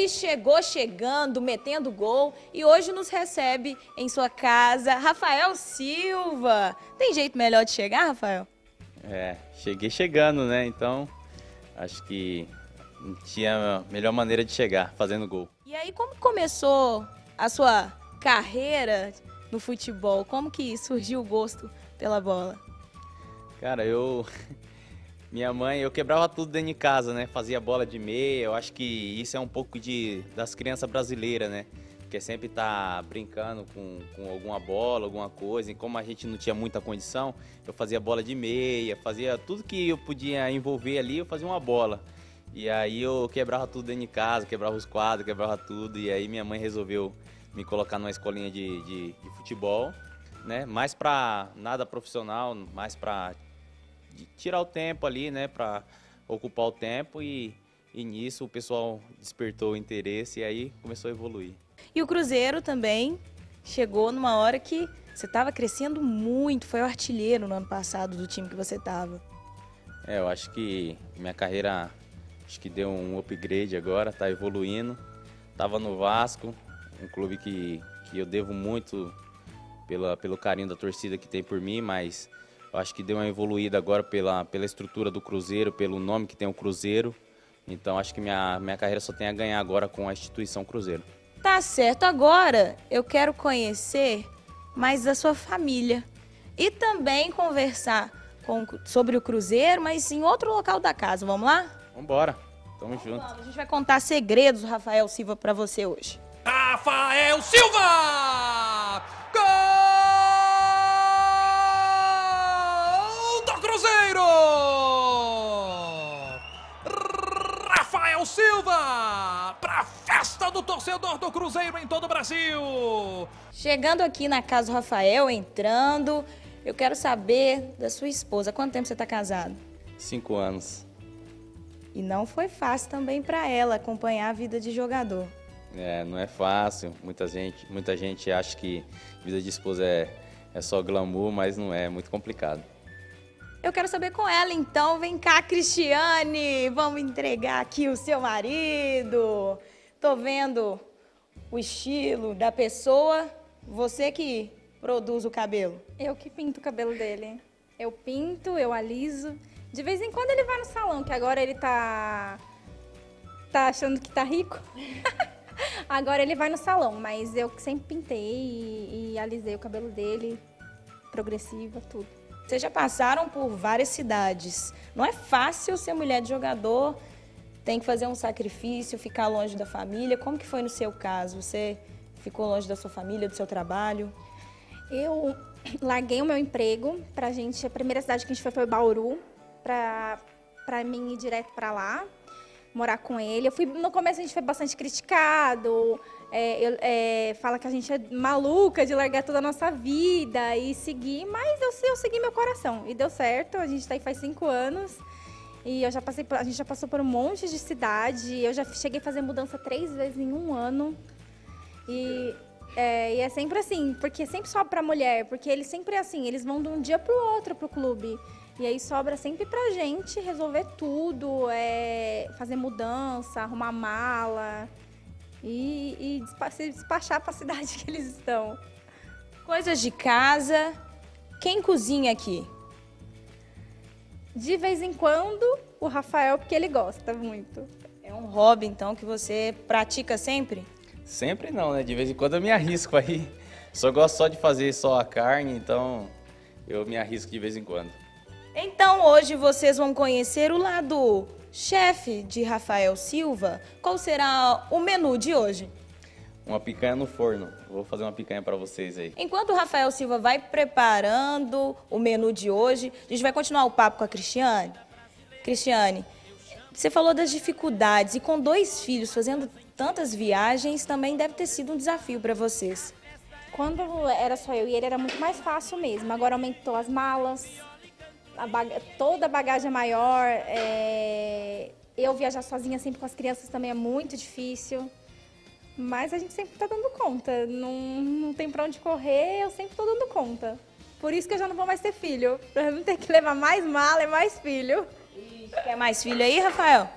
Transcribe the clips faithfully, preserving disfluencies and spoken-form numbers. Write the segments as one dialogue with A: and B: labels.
A: chegou chegando, metendo gol e hoje nos recebe em sua casa, Rafael Silva. Tem jeito melhor de chegar, Rafael?
B: É, cheguei chegando, né? Então, acho que não tinha a melhor maneira de chegar, fazendo gol.
A: E aí, como começou a sua carreira no futebol? Como que surgiu o gosto pela bola?
B: Cara, eu... Minha mãe, eu quebrava tudo dentro de casa, né? Fazia bola de meia, eu acho que isso é um pouco de, das crianças brasileiras, né? Porque sempre tá brincando com, com alguma bola, alguma coisa. E como a gente não tinha muita condição, eu fazia bola de meia, fazia tudo que eu podia envolver ali, eu fazia uma bola. E aí eu quebrava tudo dentro de casa, quebrava os quadros, quebrava tudo. E aí minha mãe resolveu me colocar numa escolinha de, de, de futebol, né? Mais pra nada profissional, mais pra de tirar o tempo ali, né, para ocupar o tempo e, e nisso o pessoal despertou o interesse e aí começou a evoluir.
A: E o Cruzeiro também chegou numa hora que você estava crescendo muito, foi o artilheiro no ano passado do time que você estava.
B: É, eu acho que minha carreira acho que deu um upgrade agora, tá evoluindo. Tava no Vasco, um clube que, que eu devo muito pela, pelo carinho da torcida que tem por mim, mas eu acho que deu uma evoluída agora pela, pela estrutura do Cruzeiro, pelo nome que tem o Cruzeiro. Então acho que minha, minha carreira só tem a ganhar agora com a instituição Cruzeiro.
A: Tá certo. Agora eu quero conhecer mais da sua família e também conversar com, sobre o Cruzeiro, mas em outro local da casa. Vamos lá?
B: Vamos embora. Tamo junto.
A: Vamos. A gente vai contar segredos do Rafael Silva para você hoje.
C: Rafael Silva! Gol do Cruzeiro! Rafael Silva para a festa do torcedor do Cruzeiro em todo o Brasil.
A: Chegando aqui na casa do Rafael, entrando, eu quero saber da sua esposa. Quanto tempo você está casado?
B: Cinco anos.
A: E não foi fácil também para ela acompanhar a vida de jogador.
B: É, não é fácil. Muita gente, muita gente acha que vida de esposa é, é só glamour, mas não é, é muito complicado.
A: Eu quero saber com ela, então. Vem cá, Cristiane. Vamos entregar aqui o seu marido. Tô vendo o estilo da pessoa. Você que produz o cabelo.
D: Eu que pinto o cabelo dele. Eu pinto, eu aliso. De vez em quando ele vai no salão, que agora ele tá... Tá achando que tá rico. Agora ele vai no salão, mas eu sempre pintei e, e alisei o cabelo dele. Progressiva, tudo.
A: Vocês já passaram por várias cidades. Não é fácil ser mulher de jogador, tem que fazer um sacrifício, ficar longe da família. Como que foi no seu caso? Você ficou longe da sua família, do seu trabalho?
D: Eu larguei o meu emprego pra gente, a primeira cidade que a gente foi foi Bauru, pra, pra mim ir direto pra lá, morar com ele. Eu fui, no começo a gente foi bastante criticado, É, eu, é, fala que a gente é maluca de largar toda a nossa vida e seguir, mas eu, eu segui meu coração e deu certo. A gente está aí faz cinco anos e eu já passei por, a gente já passou por um monte de cidade. Eu já cheguei a fazer mudança três vezes em um ano e é, e é sempre assim, porque sempre sobra para mulher, porque eles sempre é assim, eles vão de um dia para o outro para o clube. E aí sobra sempre pra gente resolver tudo, é, fazer mudança, arrumar mala. E, e se despachar para a cidade que eles estão.
A: Coisas de casa. Quem cozinha aqui?
D: De vez em quando, o Rafael, porque ele gosta muito.
A: É um hobby, então, que você pratica sempre?
B: Sempre não, né? De vez em quando eu me arrisco aí. Só gosto só de fazer só a carne, então eu me arrisco de vez em quando.
A: Então, hoje vocês vão conhecer o lado chefe de Rafael Silva. Qual será o menu de hoje?
B: Uma picanha no forno. Vou fazer uma picanha para vocês aí.
A: Enquanto o Rafael Silva vai preparando o menu de hoje, a gente vai continuar o papo com a Cristiane. Cristiane, você falou das dificuldades e com dois filhos fazendo tantas viagens também deve ter sido um desafio para vocês.
D: Quando era só eu e ele era muito mais fácil mesmo. Agora aumentou as malas, a baga- toda a bagagem é maior. É... Eu viajar sozinha sempre com as crianças também é muito difícil. Mas a gente sempre está dando conta. Não, não tem para onde correr, eu sempre estou dando conta. Por isso que eu já não vou mais ter filho. Para não ter que levar mais mala e mais filho.
A: Quer mais filho aí, Rafael?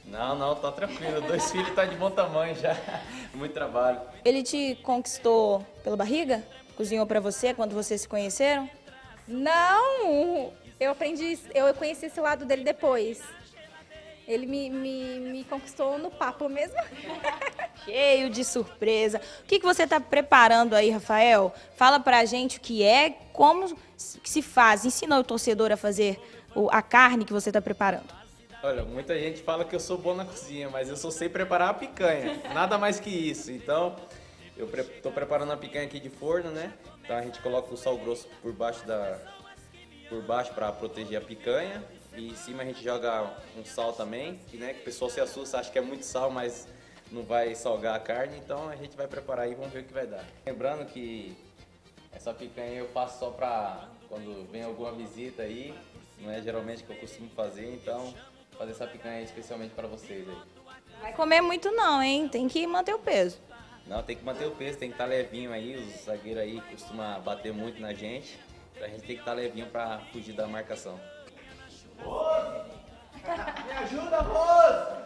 B: Não, não, tá tranquilo. Dois filhos tá de bom tamanho já. Muito trabalho.
A: Ele te conquistou pela barriga? Cozinhou pra você quando vocês se conheceram?
D: Não, eu aprendi, eu conheci esse lado dele depois. Ele me, me, me conquistou no papo mesmo.
A: Cheio de surpresa. O que, que você está preparando aí, Rafael? Fala pra gente o que é, como que se faz. Ensina o torcedor a fazer o, a carne que você está preparando.
B: Olha, muita gente fala que eu sou bom na cozinha, mas eu só sei preparar a picanha. Nada mais que isso. Então, eu pre tô preparando a picanha aqui de forno, né? Então a gente coloca o sal grosso por baixo da por baixo para proteger a picanha. E em cima a gente joga um sal também, que, né, que o pessoal se assusta, acha que é muito sal, mas não vai salgar a carne. Então a gente vai preparar aí e vamos ver o que vai dar. Lembrando que essa picanha eu faço só para quando vem alguma visita aí. Não é geralmente que eu costumo fazer, então vou fazer essa picanha aí especialmente para vocês aí.
A: Vai comer muito não, hein? Tem que manter o peso.
B: Não, tem que manter o peso, tem que estar levinho aí. Os zagueiros aí costumam bater muito na gente. Então a gente tem que estar levinho para fugir da marcação.
E: Rose! Me ajuda, Rose!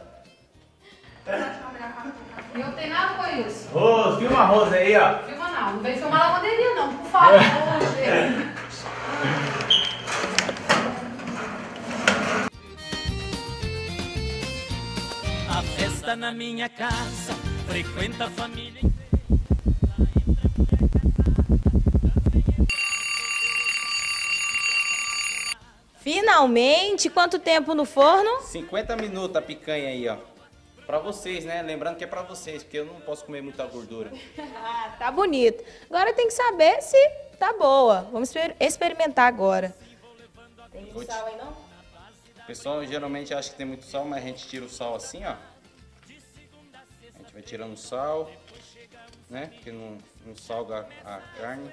F: Eu não tenho nada com isso.
E: Rose, filma a Rose aí, ó.
F: Filma não, não vem filmar a lavanderia não, por favor.
G: A festa na minha casa, frequenta a família.
A: Finalmente! Quanto tempo no forno?
B: cinquenta minutos a picanha aí, ó. Pra vocês, né? Lembrando que é pra vocês, porque eu não posso comer muita gordura.
A: Ah, tá bonito. Agora tem que saber se tá boa. Vamos exper- experimentar agora. Tem muito sal aí, não?
B: O pessoal geralmente acha que tem muito sal, mas a gente tira o sal assim, ó. A gente vai tirando o sal, né? Porque não, não salga a carne.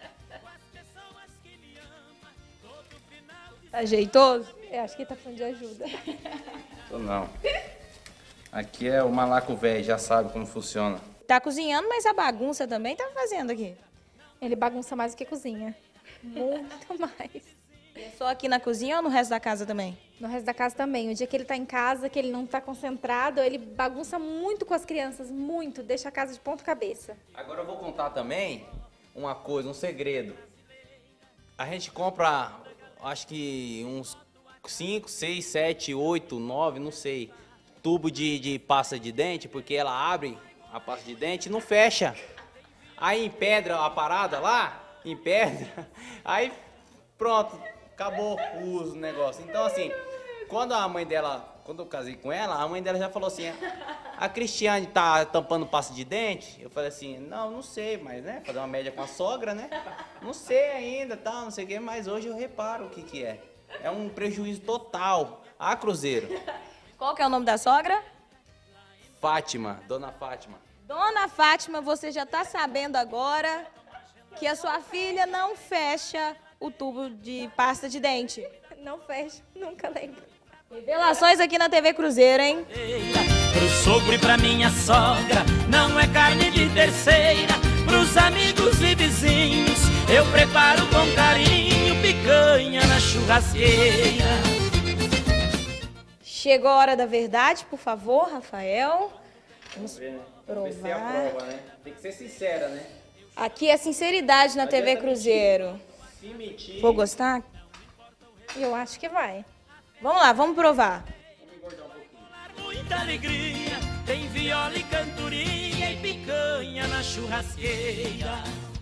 A: Tá jeitoso?
D: Eu acho que ele tá falando de ajuda.
B: Então não. Aqui é o malaco velho, já sabe como funciona.
A: Tá cozinhando, mas a bagunça também tá fazendo aqui.
D: Ele bagunça mais do que cozinha. Muito mais.
A: É só aqui na cozinha ou no resto da casa também?
D: No resto da casa também. O dia que ele tá em casa, que ele não tá concentrado, ele bagunça muito com as crianças, muito. Deixa a casa de ponta cabeça.
B: Agora eu vou contar também uma coisa, um segredo. A gente compra, acho que uns cinco, seis, sete, oito, nove, não sei, tubo de, de pasta de dente, porque ela abre a pasta de dente e não fecha. Aí empedra a parada lá, empedra, aí pronto, acabou o uso do negócio. Então assim, quando a mãe dela, quando eu casei com ela, a mãe dela já falou assim, a Cristiane tá tampando pasta de dente? Eu falei assim, não, não sei, mas né, fazer uma média com a sogra, né? Não sei ainda, tal, não sei o que, mas hoje eu reparo o que que é. É um prejuízo total. Ah, Cruzeiro.
A: Qual que é o nome da sogra?
B: Fátima, Dona Fátima.
A: Dona Fátima, você já tá sabendo agora que a sua filha não fecha o tubo de pasta de dente.
D: Não fecha, nunca lembro.
A: Revelações aqui na T V Cruzeiro, hein?
G: Pro sogro e pra minha sogra, não é carne de terceira. Pros amigos e vizinhos, eu preparo com carinho picanha na churrasqueira.
A: Chegou a hora da verdade, por favor, Rafael. Vamos
B: Ver, né?
A: provar.
B: Ver se é a prova, né? Tem que ser sincera, né?
A: Aqui é sinceridade na T V
B: adianta
A: Cruzeiro.
B: Se mentir...
A: Vou gostar?
D: Eu acho que vai.
A: Vamos lá, vamos provar.
B: Vamos engordar um pouquinho.
G: Muita alegria, tem viola e cantoria e picanha na churrasqueira.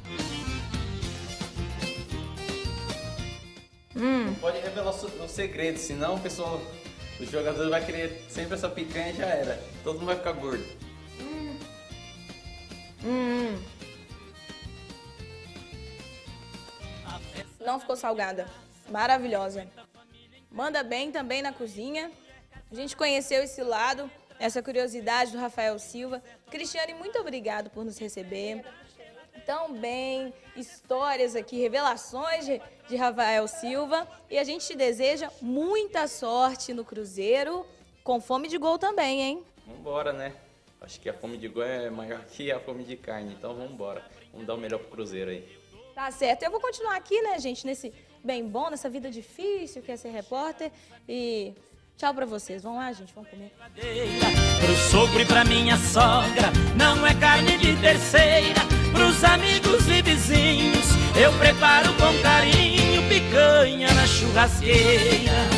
B: Não pode revelar o segredo, senão o pessoal, os jogadores vai querer sempre essa picanha e já era. Todo mundo vai ficar gordo.
A: Hum. Não ficou salgada. Maravilhosa. Manda bem também na cozinha. A gente conheceu esse lado, essa curiosidade do Rafael Silva. Cristiane, muito obrigado por nos receber. Tão bem, histórias aqui, revelações de, de Rafael Silva. E a gente te deseja muita sorte no Cruzeiro, com fome de gol também, hein?
B: Vambora, né? Acho que a fome de gol é maior que a fome de carne, então vambora. Vamos dar o melhor pro Cruzeiro aí.
A: Tá certo. Eu vou continuar aqui, né, gente, nesse bem bom, nessa vida difícil que é ser repórter. E Tchau pra vocês. Vamos lá, gente, vamos comer.
G: Pro sogro e pra minha sogra, não é carne de terceira. Pros amigos e vizinhos, eu preparo com carinho picanha na churrasqueira.